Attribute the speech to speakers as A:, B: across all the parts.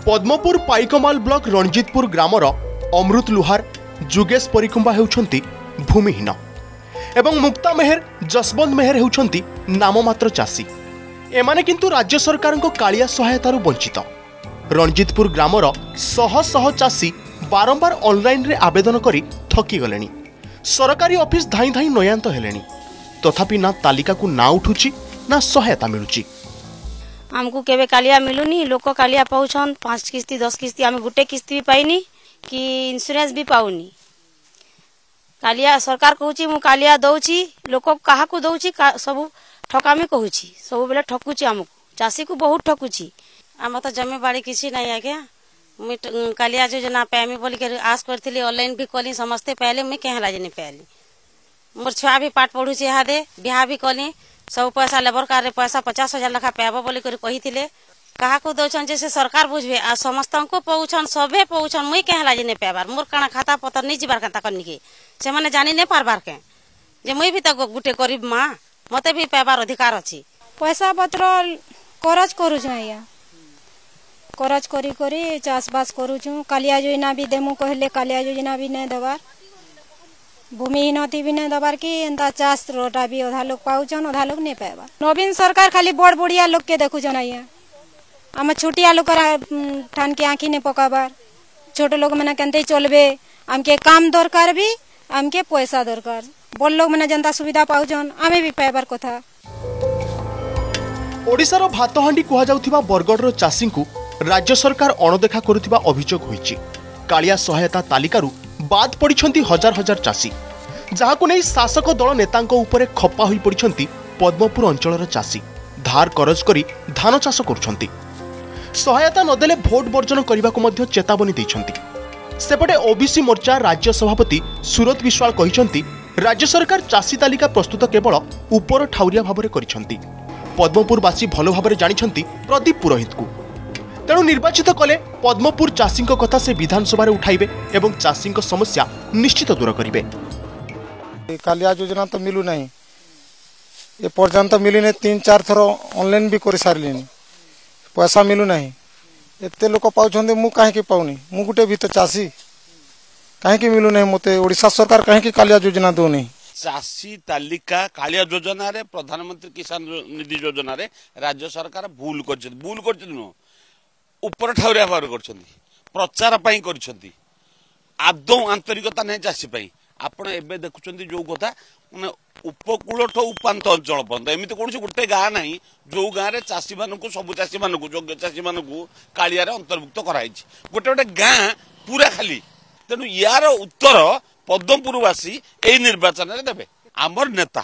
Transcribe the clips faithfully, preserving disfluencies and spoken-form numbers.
A: Padampur Paikmal block Ranjitpur ग्रामर अमृत लुहार जुगेश परिकुंबा हेउछंती भूमिहीन एवं मुक्ता मेहर जसवंत मेहर हेउछंती नाममात्र चाषी। एमाने किंतु राज्य सरकार कालिया सहायतार वंचित। रणजितपुर ग्रामर शह शह चाषी बारंबार ऑनलाइन रे आवेदन करी थकी गलेनी। सरकारी ऑफिस धाई धाई नयांत हेलेनी, तथापि ना तालिका को ना उठुची ना सहायता मिलुची।
B: हमको केवे कालिया मिलुनी। लोक कालिया पाउछन पांच किस्ती दस किस्ती, आम गोटे किस्ती भी पाइनी कि इंश्योरेंस भी पाउनी। कालिया सरकार कहूची मु कालिया दउची, लोक कहा को दउची सब ठकामी कहूची, सब बेले ठकुची। हमको चाषी को बहुत ठकुची। आम तो जमी बाड़ी किसी नहीं आज्ञा। मुझे कालिया योजना पाइमी बोल के आस करी, ऑनलाइन भी कली, समस्ते पाइले, मुझे कहीं राजे नहीं पाइली। मोर छुआ भी पाठ पढ़ुची, इहादे बिहा भी कली, सब पैसा लेबर कार्ड पैसा पचास हजार लखा पाब बोली कही क्या दौन जे से सरकार बुझे आ समस्त को पौछन सबे पौछन मुई कहे लाजे नहीं पाबार। मोर काना खाता पतर नहीं जीवार केता करनी के से माने जानी नहीं पारबार के जे मुई भी तो गोटे गरीब माँ, मते भी पाबार अधिकार अच्छी।
C: पैसा पत्र करज करूछु या करज करी करी चाष बास करूछु। कालिया योजना भी देमु कहले कालिया योजना भी नहीं दबार, भूमिहीन भी नहीं दबार की एंता चाष रोटा भी अधा लोग पाउछन अधा लोग नहीं पाइबार। नवीन सरकार खाली बड़ बुढ़िया लोग के देखुछन या आम छोटिया लोग ठान के आँखी नहीं पकाबार। छोट लोग मैंने केनते चलबे, आमके काम दरकार भी आमके पैसा दरकार। बड़ लोग मैंने जनता सुविधा पाउछन आमे भी पाइबार कथा।
A: ओडिशार भातहांडी कुहा जाउथिबा बरगड़र चाषी को राज्य सरकार अणदेखा करुथिबा अभियोग होईछि। कालिया सहायता तालिकारु बाद पड़िछंती हजार हजार चाषी, जहाकु नै शासक दल नेतांको उपरे खप्पा होई पड़िछंती पद्मपुर अंचलर चाषी। धार करज करी धान चाष करुछंती। सहायता नदेले भोट बर्जन करने को चेतावनी देइछंती। सेपटे ओबीसी मोर्चा राज्य सभापति सुरत विश्वाल कहिछंती राज्य सरकार चाषी तालिका प्रस्तुत केवल उपर ठाउरिया भाबरे करिछंती। पद्मपुरवासी भलो भाबरे जानिछंती प्रदीप पुरोहित को, तेणु निर्वाचित कले पद्मपुर चाषी कथा से विधानसभा उठाइबे एवं चाषी समस्या निश्चित दूर करिवे।
D: कालिया योजना तो मिलू नहीं, ये पर्यंत मिली नहीं। तीन चार थर ऑनलाइन भी कर सारे, पैसा मिलू नहीं। एते लोक पाउछंदे मु काहे के पाउनी, मु गुटे भी तो चाषी काहे के मिलू नहीं। मते ओडिशा सरकार काहे के कालिया योजना दो नहीं।
E: चाषी तालिका कालिया योजना रे प्रधानमंत्री किसान निधि योजना रे राज्य सरकार भूल कर भूल कर ऊपर ठाउरिया भाव कर प्रचार कर आदौ आंतरिकता नहीं चाषी पाई। आपण एबे देखुछंती जो कथा माने उपकूल ठो उपांत अंचल पर्यंत एमती कौन गोटे गाँ ना जो गाँव में चाषी मान सब चाषी मान योग्य चाषी मान कालिया अंतर्भुक्त कराई गोटे गोटे गाँ पूरा खाली। तेणु यार उत्तर पद्मपुरवासी यही निर्वाचन में देवे। आमर नेता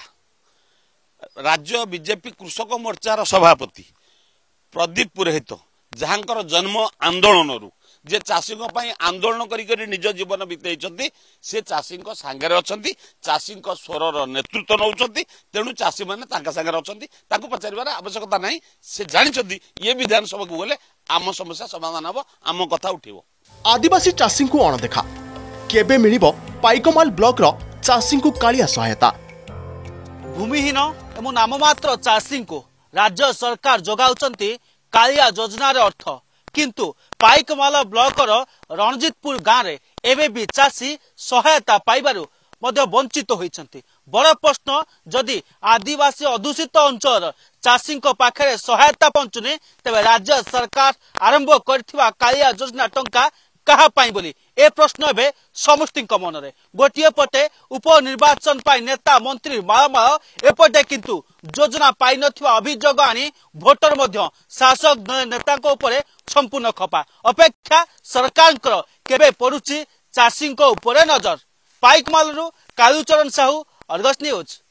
E: राज्य बीजेपी कृषक मोर्चार सभापति प्रदीप पुरोहित जहाँकर जन्म आंदोलन जे चाषी आंदोलन करी निज जीवन बीतई से चाषी सांगे अच्छा, चाषी स्वर नेतृत्व नौकरी। तेणु चाषी मैंने सांगे अच्छा पचार आवश्यकता ना। से जानते ये विधानसभा को गले आम समस्या समाधान हम, आम कथा उठिबो।
A: आदिवासी चाषी को अणदेखा केबे मिलिबो पाइकमाल ब्लॉक रो चाषी को कालिया सहायता।
F: भूमिहीन एवं नाममात्र चाषी को राज्य सरकार जोगाउचंती कालिया योजनार अर्थ, किंतु पाइकमाल ब्लॉकर रणजितपुर गाँव में एवं भी चाषी सहायता पाइबारु मध्य वंचित होइछंती। बड़ प्रश्न, जदि आदिवासी अधूषित अंचल चाषी पाखे सहायता पहुंचुनी तेरे राज्य सरकार आरंभ करथिबा कालिया योजना टंका कहा पाई बोली ए प्रश्न एवं समष्टि मन में। गोटे पटे उपनिर्वाचन पाई नेता मंत्री माळमाळ, एपटे किंतु योजना पाई नथिबा अभियोग आनी भोटर मध्य शासक नेता उपरे संपूर्ण खपा। अपेक्षा सरकार केबे पड़ुची चाषी उपरे नजर। Paikmal Kalucharan Sahu, Argus news.